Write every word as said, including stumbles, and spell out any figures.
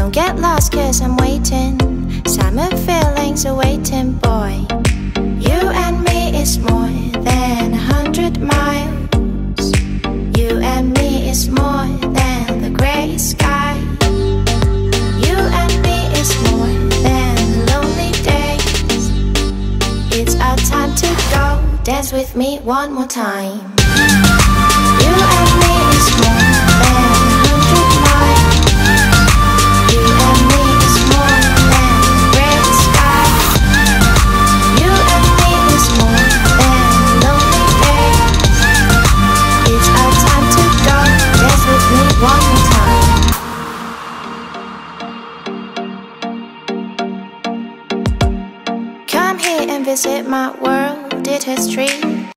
Don't get lost cause I'm waiting. Summer feelings are waiting, boy. You and me is more than a hundred miles. You and me is more than the grey sky. You and me is more than lonely days. It's our time to go. Dance with me one more time. You and me is more than a hundred miles. You and me is more than the grey sky. You and me is more than lonely days. It's our time to go. Dance with me one more time. Come here and visit my world. It has trees